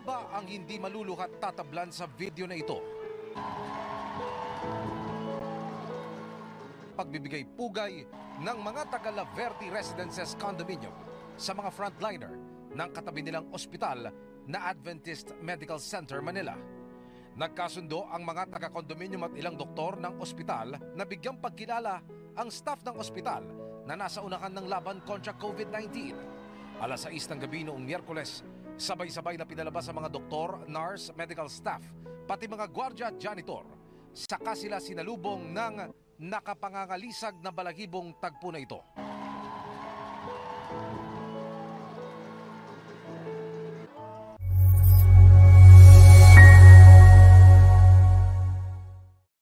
ba ang hindi maluluhat tatablan sa video na ito? Pagbibigay pugay ng mga taga La Verde Residences Condominium sa mga frontliner ng katabi nilang ospital na Adventist Medical Center, Manila. Nagkasundo ang mga taga-condominium at ilang doktor ng ospital na bigyang pagkilala ang staff ng ospital na nasa unahan ng laban kontra COVID-19. Alas 6 ng gabi noong Miyerkules, sabay-sabay na pinalabas ang mga doktor, nurse, medical staff, pati mga gwardya at janitor. Saka sila sinalubong ng nakapangangalisag na balahibong tagpo na ito.